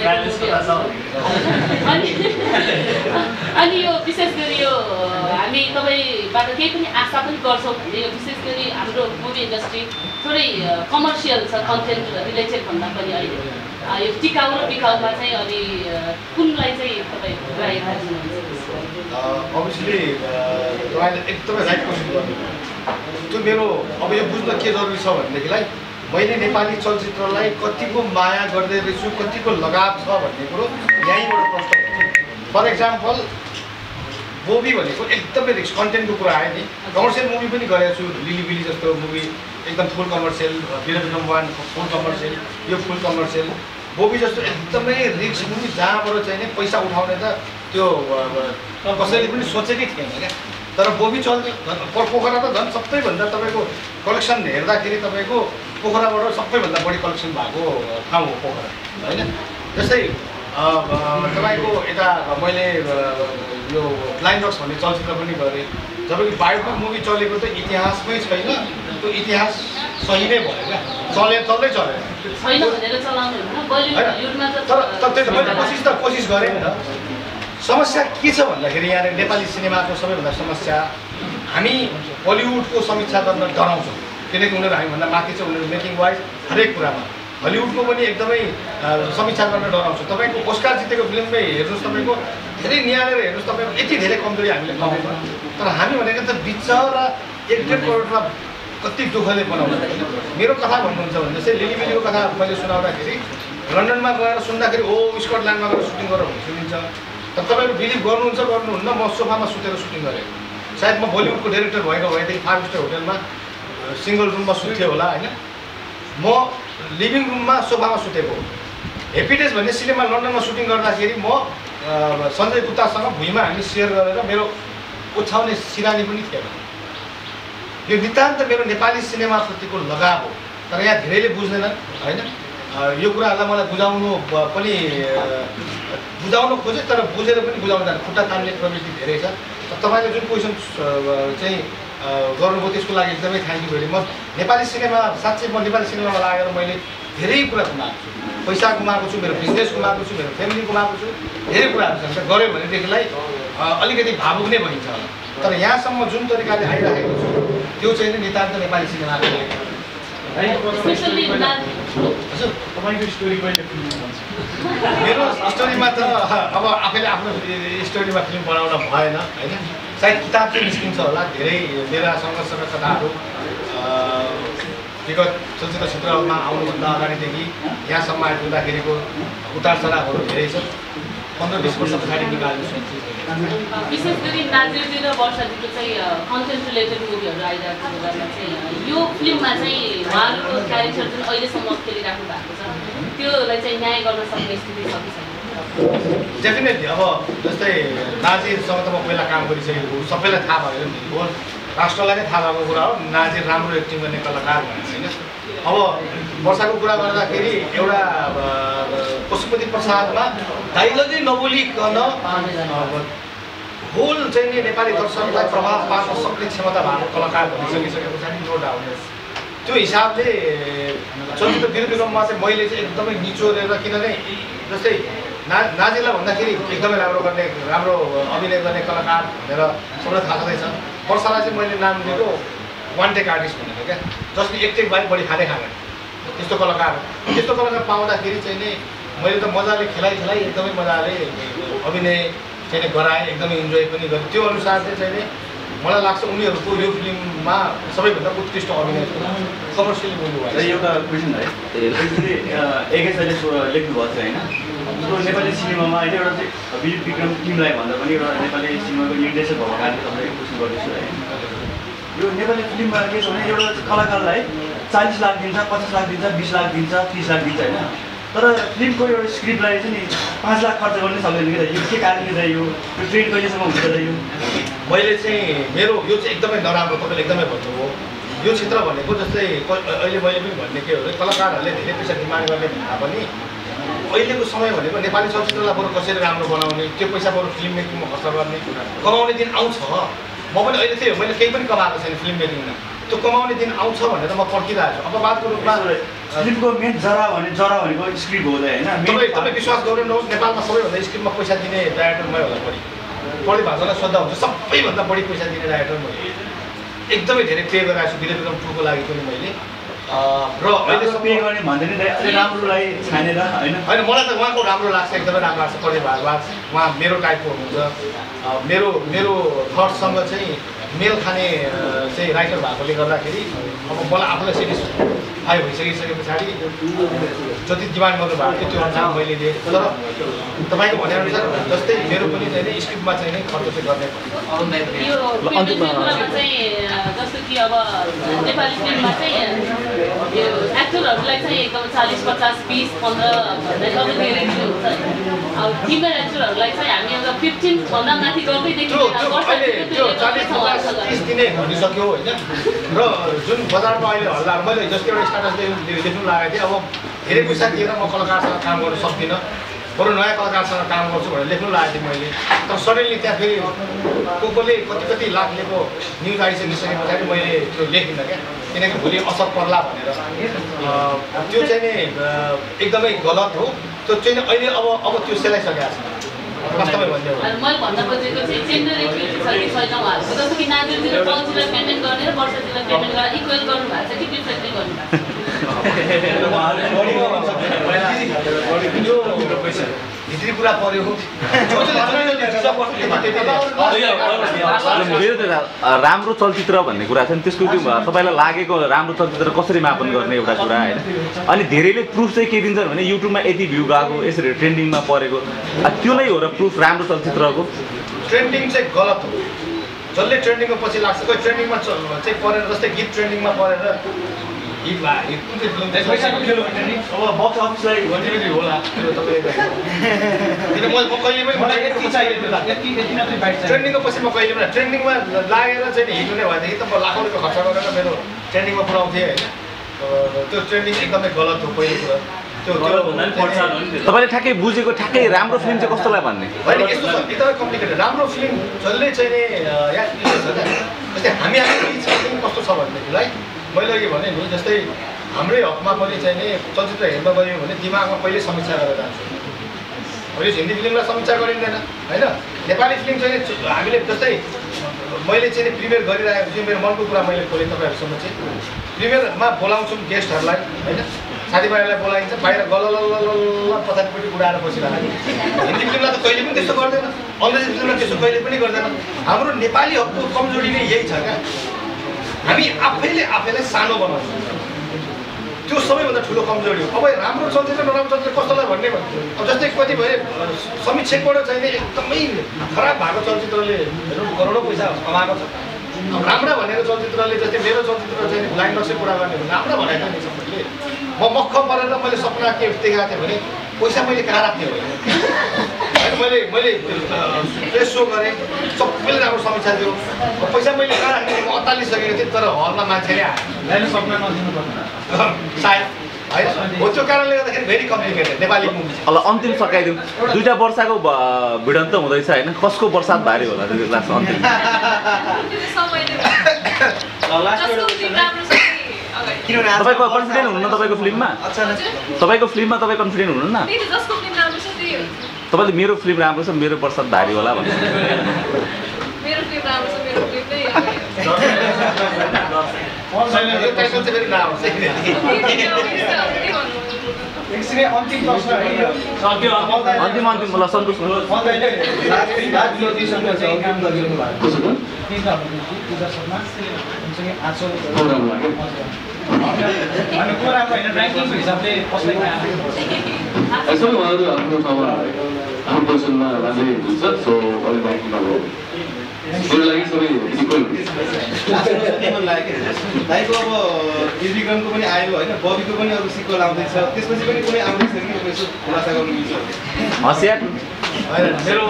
अनि अनि यो विशेष गरी यो हामी तपाईँबाट केही पनि आशा पनि गर्छौँ भने यो विशेष गरी हाम्रो मुभी इन्डस्ट्री थोरै कमर्सियल छ कन्टेन्ट रिलेटेड भन्दा पनि अहिले यो टिकाउ र बिकाउमा चाहिँ अलि कुनलाई चाहिँ तपाईँ प्रायोरिटी दिनुहुन्छ अभियसली तपाईँले एकदमै राइट क्वेसन गर्नु त्यो मेरो अब यो बुझ्न के जरुरी छ भनेदेखिलाई मैले नेपाली चलचित्रलाई कतिको माया गर्दै रहेछु कतिको लगाव छ भन्ने कुरो यहीँबाट प्रश्न फर इक्जाम्पल बोबी भनेको एकदमै रिक्स कन्टेन्टको कुरा आयो नि कमर्सियल मुभी पनि गरेको छु लिली बिली जस्तो मुभी एकदम फुल कमर्सियल विरम वान फुल कमर्सियल यो फुल कमर्सियल बोबी जस्तो एकदमै रिक्स मुभी जहाँबाट चाहिँ नि पैसा उठाउने त त्यो कसैले पनि सोचेकै थिएन क्या तर बोबी चल्थ्यो पोखरा त झन् सबैभन्दा तपाईँको कलेक्सन हेर्दाखेरि तपाईँको पोखराबाट सबैभन्दा बढी कलेक्सन भएको ठाउँ हो पोखरा होइन जस्तै तपाईँको यता मैले यो ब्लाइन्ड डग्स भन्ने चलचित्र पनि गरेँ जब कि बायोपिक मुभी चलेको त इतिहासमै छैन त्यो इतिहास सही नै भयो क्या चले चल्दै चलेन तर त्यही त मैले कोसिस त कोसिस गरेँ नि त समस्या के छ भन्दाखेरि यहाँ नेपाली सिनेमाको सबैभन्दा समस्या हामी बलिउडको समीक्षा गर्न डराउँछौँ किनकि उनीहरू हामीभन्दा माथि छ उनीहरू मेकिङ वाइज हरेक कुरामा हलिउडको पनि एकदमै समीक्षा गर्न डराउँछौँ तपाईँको ओस्कार जितेको फिल्ममै हेर्नुहोस् तपाईँको धेरै निहालेर हेर्नुहोस् तपाईँको यति धेरै कमजोरी हामीले पाउँछौँ तर हामी भनेको त बिचरा एक डेढ करोडमा कति दुःखले बनाउँछ मेरो कथा भन्नुहुन्छ भने जस्तै लिली बिलीको कथा मैले सुनाउँदाखेरि लन्डनमा गएर सुन्दाखेरि ओ स्कटल्यान्डमा गएर सुटिङ गरेर सुनिन्छ तर तपाईँहरू बिलिभ गर्नुहुन्छ गर्नुहुन्न म सोफामा सुतेर सुटिङ गरेँ सायद म बलिउडको डाइरेक्टर भएको भएदेखि फाइभ स्टार होटेलमा सिङ्गल रुममा सुत्थेँ होला होइन म लिभिङ रुममा सोफामा सुतेको हेप्पी डेज भन्ने सिनेमा लन्डनमा सुटिङ गर्दाखेरि म सञ्जय गुप्तासँग भुइँमा हामी सेयर गरेर मेरो ओछ्याउने सिरानी पनि थिएन यो नितान्त मेरो नेपाली सिनेमाप्रतिको लगाव हो तर यहाँ धेरैले बुझ्दैनन् होइन यो कुराहरूलाई मलाई बुझाउनु पनि बुझाउन खोजेँ तर बुझेर पनि बुझाउँदैन खुट्टा तान्ने प्रवृत्ति धेरै छ तपाईँले जुन क्वेसन चाहिँ गर्नुभयो त्यसको लागि एकदमै thank you very much Nepali cinema साँच्चै म नेपाली सिनेमामा लागेर मैले धेरै कुरा गुमाएको छु पैसा गुमाएको छु मेरो बिजनेस गुमाएको छु मेरो फ्यामिली गुमाएको छु धेरै कुराहरू छ गऱ्यो भनेदेखिलाई अलिकति भावुक नै भइन्छ होला तर यहाँसम्म जुन तरिकाले आइरहेको छु त्यो चाहिँ नितान्त नेपाली सिनेमाको लागि तपाईँको स्टोरी कहिले फिल्म बन्छ मेरो स्टोरीमा त अब आफैले आफ्नो स्टोरीमा फिल्म बनाउन भएन होइन सायद किताब चाहिँ निस्किन्छ होला धेरै मेरा सङ्घर्षका कथाहरू विगत चलचित्र क्षेत्रमा आउनुभन्दा अगाडिदेखि यहाँसम्म आइपुग्दाखेरिको उतार चढावहरू धेरै छ। पन्ध्र बिस वर्ष पछाडि निकाल्नु विशेष गरी नाजिरजी र वर्षाजीको चाहिँ कन्टेन्ट रिलेटेड मुभीहरू आइरहेको बेलामा चाहिँ यो फिल्ममा चाहिँ उहाँहरूको क्यारेक्टर जुन अहिलेसम्म खेलिराख्नु भएको छ त्योलाई चाहिँ न्याय गर्न सक्ने स्थिति छ कि छैन? डेफिनेटली। अब जस्तै नाजिरसँग त म पहिला काम गरिसकेको छु, सबैलाई थाहा भयो नि, हो राष्ट्रलाई नै थाहा भएको कुरा हो नाजिर राम्रो एक्टिङ गर्ने कलाकार भनेर होइन। अब वर्षाको कुरा गर्दाखेरि एउटा पशुपति प्रसादमा डाइलगै नबोलिकन होल चाहिँ नि नेपाली दर्शकलाई प्रभाव पार्न सक्ने क्षमता भएको कलाकार भनिसकिसके पछाडि नो डाउट त्यो हिसाबले चलचित्र वीर विक्रममा चाहिँ मैले चाहिँ एकदमै निचोरेर, किनभने जस्तै ना नाजिरलाई भन्दाखेरि एकदमै राम्रो गर्ने राम्रो अभिनय गर्ने कलाकार भनेर सबैलाई थाहा छँदैछ। वर्षालाई चाहिँ मैले नाम दिएको वान टेक आर्टिस्ट भनेको क्या, जसले एक टेक बाहेक बढी खाँदै खाँदैन त्यस्तो कलाकार। त्यस्तो कलाकार पाउँदाखेरि चाहिँ नि मैले त मजाले खेलाइ खेलाइ एकदमै मजाले अभिनय चाहिँ गराएँ, एकदमै इन्जोय पनि गरेँ। त्यो अनुसार चाहिँ नि मलाई लाग्छ उनीहरूको यो फिल्ममा सबैभन्दा उत्कृष्ट अभिनय कमर्सियली मुभी भयो। एउटा क्वेसन है, एकै साइडले लेख्नु भएको छ होइन, जो नेपाली सिनेमामा अहिले एउटा चाहिँ वीर विक्रम टिमलाई भन्दा पनि एउटा नेपाली सिनेमाको निर्देशक भएको कारणले तपाईँको क्वेसन गर्दैछु है। यो नेपाली फिल्ममा के छ भने एउटा कलाकारलाई चालिस लाख दिन्छ, पचास लाख दिन्छ, बिस लाख दिन्छ, तिस लाख दिन्छ होइन, तर फिल्मको एउटा स्क्रिप्टलाई चाहिँ नि पाँच लाख खर्च गर्नै सक्दैन कि यो के कारणले चाहिँ यो ट्रेन कहिलेसम्म हुन्छ र यो मैले चाहिँ मेरो यो चाहिँ एकदमै नराम्रो तपाईँले एकदमै भन्नुभयो। यो क्षेत्र भनेको जस्तै अहिले मैले पनि भन्ने के हो भने कलाकारहरूले धेरै पैसा डिमान्ड गर्ने भन्दा पनि अहिलेको समय भनेको नेपाली चलचित्रलाई बरु कसरी राम्रो बनाउने, त्यो पैसा बरु फिल्म मेकिङमा खर्च गर्ने कमाउने दिन आउँछ। म पनि अहिले त्यही हो, मैले केही पनि कमाएको छैन फिल्म मेकिङमा, त्यो कमाउने दिन आउँछ भनेर म पर्खिरहेको छु। अपवादको रूपमा फिल्मको मेन जरा भने जरा भनेको स्क्रिप्ट हो होइन। तपाईँ तपाईँ विश्वास गर्नुहोस्, नेपालमा सबैभन्दा स्क्रिप्टमा पैसा दिने डाइरेक्टर मै होला। बढी बढी भाषालाई श्रद्धा हुन्छ, सबैभन्दा बढी पैसा दिने डाइरेक्टर मैले एकदमै धेरै पे गरिरहेको छु वीर विक्रम टूको लागि पनि मैले। र अहिले पे गर्ने भन्दैन राम्रोलाई छानेर होइन होइन मलाई त उहाँको राम्रो लाग्छ, एकदमै राम्रो लाग्छ। पढ्ने भागवाद उहाँ मेरो टाइपको हुनुहुन्छ, मेरो मेरो थट्ससँग चाहिँ मेल खाने चाहिँ राइटर भएकोले गर्दाखेरि अब मलाई आफूलाई सेटिस्फाई भइसकिसके पछाडि जति डिमान्ड गर्नुभएको थियो त्यो अनुसार मैले दिएँ। तर तपाईँको भनेअनुसार जस्तै मेरो पनि चाहिँ स्क्रिप्टमा चाहिँ नै खर्च चाहिँ गर्ने जस्तो कि अब नेपाली फिल्ममा चाहिँ यो एक्टरहरूलाई चाहिँ एकदम चालिस पचास बिस पन्ध्र भन्दा एकदमै धेरै दिनुहुन्छ। अब फिमेल एक्टरहरूलाई चाहिँ हामी अब फिफ्टिनभन्दा माथि गर्दै देखिन्छ। तिस दिने भनिसक्यो होइन। र जुन बजारमा अहिले हल्ला मैले जस्तो एउटा स्टाटस लेख्नु लागेको थिएँ, अब धेरै पैसा दिएर म कलाकारसँग काम गर्न सक्दिनँ, बरु नयाँ कलाकारसँग काम गर्छु भनेर लेख्नु लागेको थिएँ मैले। तर सडनली त्यहाँ फेरि को कोले कति कति लाख लिएको न्युज आइसकिसके पछाडि मैले त्यो लेखिनँ क्या, किनकि भोलि असर पर्ला भनेर। त्यो चाहिँ नि एकदमै गलत हो। त्यो चाहिँ अहिले अब अब त्यो सेलाइसकेको छ वास्तवमै भन्ने हो। मैले भन्दा खोजेको चाहिँ जेन्डर इक्वेलिटी छ कि छैन उहाँहरूको, जस्तो कि नाजिरजीले चलचित्र पेमेन्ट गर्ने र वर्षाजीलाई पेमेन्ट गरेर इक्वेल गर्नु भएको छ कि डिफ्रेन्टली गर्नु भएको छ? भित्री कुरा पर्यो। राम्रो चलचित्र भन्ने कुरा छ नि, त्यसको त्यो तपाईँलाई लागेको राम्रो चलचित्र कसरी मापन गर्ने एउटा कुरा होइन। अनि धेरैले प्रुफ चाहिँ के दिन्छन् भने युट्युबमा यति भ्यू गएको यसरी ट्रेन्डिङमा परेको, त्यो नै हो र प्रुफ राम्रो चलचित्रको? ट्रेन्डिङ चाहिँ गलत हो। जसले ट्रेन्डिङको पछि लाग्छ, कोही ट्रेन्डिङमा चाहिँ परेर जस्तै गीत ट्रेन्डिङमा परेर हिट भयो कुन चाहिँ फिल्म पैसाको खेल हो नि, अब बक्स अफिसलाई कन्टिन्युटी होला त्यो तपाईँले किन म कहिले पनि मलाई यति चाहियो ट्रेन्डिङको पछि म कहिले पनि ट्रेन्डिङमा लागेर चाहिँ हिट हुने भएदेखि त म लाखौँ रुपियाँ खर्च गरेर मेरो ट्रेन्डिङमा पुऱ्याउँथेँ होइन। त्यो ट्रेन्डिङ एकदमै गलत हो पहिलो कुरा। त्यो तपाईँले ठ्याक्कै बुझेको ठ्याक्कै राम्रो फिल्म चाहिँ कस्तोलाई भन्ने होइन, यस्तो छ एकदमै कम्प्लिकेटेड। राम्रो फिल्म जसले चाहिँ नि यहाँ जस्तै हामी हामी फिल्म कस्तो छ भनेदेखिलाई मैले अघि भने नि जस्तै हाम्रै हकमा पनि चाहिँ नि चलचित्र हेर्न गयौँ भने दिमागमा पहिले समीक्षा गरेर जान्छु। अहिले हिन्दी फिल्मलाई समीक्षा गरिँदैन होइन। नेपाली फिल्म चाहिँ हामीले जस्तै मैले चाहिँ प्रिमियर गरिरहेको छु, मेरो मनको कुरा मैले खोलेँ तपाईँहरूसँग चाहिँ प्रिमियरमा बोलाउँछौँ गेस्टहरूलाई होइन, साथीभाइहरूलाई बोलाइन्छ, बाहिर गल पछाडिपट्टि उडाएर बसिरहेको। हिन्दी फिल्मलाई त कहिले पनि त्यस्तो गर्दैन, अङ्ग्रेजी फिल्मलाई त्यस्तो कहिले पनि गर्दैन। हाम्रो नेपाली हकको कमजोरी नै यही छ क्या, हामी आफैले आफैलाई सानो बनाउँछौँ। त्यो सबैभन्दा ठुलो कमजोरी हो। अब राम्रो चलचित्र नराम्रो चलचित्र कस्तोलाई भन्ने अब जस्तै कतिपय समीक्षकबाट चाहिँ एकदमै खराब भएको चलचित्रले करोडौँ पैसा कमाएको छ। अब राम्रा भनेको चलचित्रले जस्तै मेरो चलचित्र चाहिँ लाइन नक्सै कुरा गर्ने हो राम्रो भनेको नि सबैले। म मक्ख परेर मैले सपना के देखाएको थिएँ भने पैसा मैले कहाँ राख्ने हो होइन मैले मैले प्रेस सो गरेँ सबैले राम्रो समीक्षा दियो पैसा मैले कहाँ राख्ने म अत्तालिसकेको थिएँ तर हलमा मान्छेले अहिले सपना नदिनु पर्दैन सायद होइन हो त्यो कारणले गर्दाखेरि भेरी कम्प्लिकेटेड नेपाली मुभी ल अन्तिम सकाइदिउँ दुईवटा वर्षको भिडन्त हुँदैछ होइन कसको बर्सात भारी होला त्यो लास्ट अन्तिम तपाईँको कन्फिडेन्ट हुनु न तपाईँको फिल्ममा तपाईँको फिल्ममा तपाईँ कन्फिडेन्ट हुनु न तपाईँले मेरो फिल्म राम्रो छ मेरो बर्सात भारी होला भन्नु मेरो फिल्म राम्रो छ मेरो फिल्म नै अन्तिम प्रश्न अन्तिम अन्तिम ल सन्तोष यसो उहाँहरू आफ्नो ठाउँमा आफ्नो पोजिसनमा राम्रै हुन्छ सो अलिक ऱ्याङ्किङ अब मेरो लागि सबै इक्वल मन लाग्यो दाइको अब विक्रमको पनि आयो होइन बबीको पनि अरू सिक्वल आउँदैछ त्यसपछि पनि कुनै आउँदैछ कि यसो खुलासा गर्नु मिल्छ हसियार होइन मेरो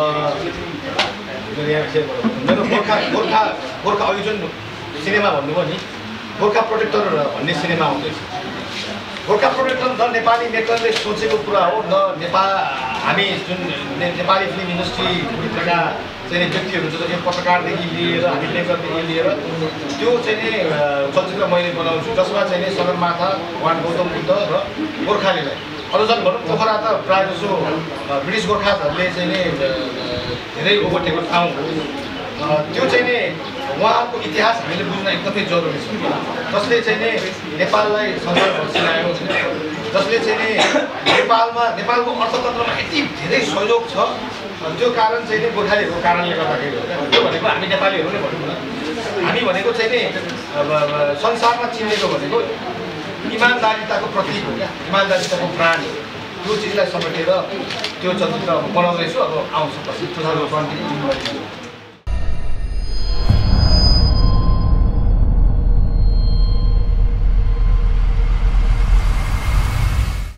मेरो गोर्खा गोर्खा गोर्खा अघि जुन सिनेमा भन्नुभयो नि गोर्खा प्रोटेक्टर भन्ने सिनेमा आउँदैछ गोर्खा प्रोटेक्टर न नेपाली मेकरले सोचेको कुरा हो न नेपाल हामी जुन नेपाली फिल्म इन्डस्ट्रीभित्रका चाहिँ व्यक्तिहरू छ जस्तै पत्रकारदेखि लिएर हामी मेकरदेखि लिएर त्यो चाहिँ नि चलचित्र मैले बनाउँछु जसमा चाहिँ नि सगरमाथा वान गौतम बुद्ध र गोर्खालीलाई अरू झन् भनौँ पोखरा त प्रायः जसो ब्रिटिस गोर्खाहरूले चाहिँ नि धेरै ओगटेको ठाउँ हो त्यो चाहिँ नि उहाँको इतिहास हामीले बुझ्न एकदमै जरुरी छ जसले चाहिँ नि नेपाललाई संसारभर चिनायो जसले चाहिँ नि नेपालमा नेपालको अर्थतन्त्रमा यति धेरै सहयोग छ त्यो कारण चाहिँ नि गोर्खालीहरूको कारणले गर्दाखेरि हो त्यो भनेको हामी नेपालीहरू नै भनौँ न हामी भनेको चाहिँ नि संसारमा चिनेको भनेको इमान्दारिताको प्रतीक हो क्या इमान्दारिताको प्राण हो त्यो चिजलाई समेटेर त्यो चलचित्र बनाउँदैछु अब आउँछ पछि टु थाउजन्ड ट्वेन्टी